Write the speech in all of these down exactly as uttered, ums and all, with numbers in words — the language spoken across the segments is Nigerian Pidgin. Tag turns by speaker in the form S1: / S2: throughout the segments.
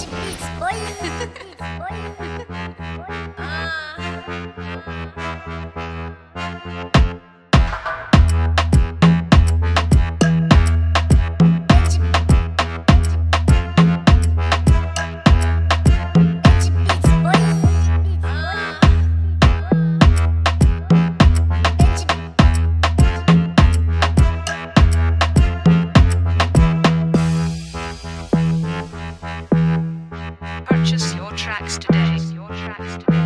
S1: Purchase your tracks today. Your tracks today.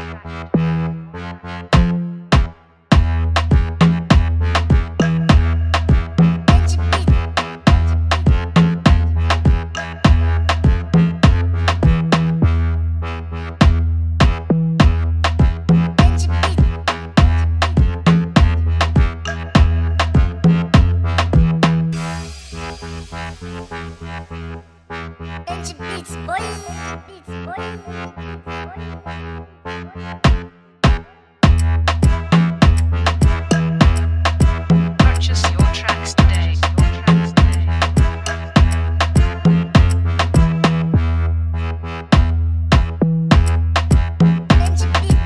S2: Benji Beats, boy. Beats, boy.
S1: Purchase your tracks today. Your tracks today.
S2: Benji Beats.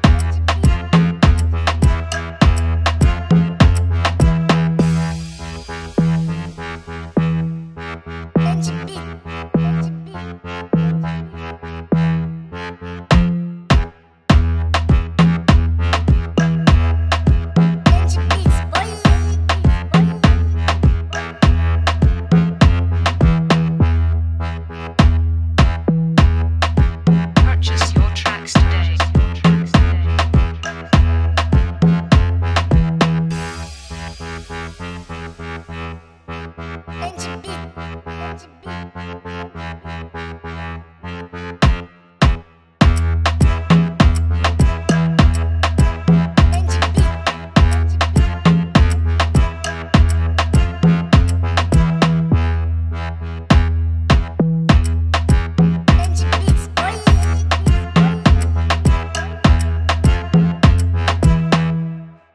S2: Benji Beats.
S1: Purchase your tracks today. Your tracks
S2: Benji Beats. Benji Beats.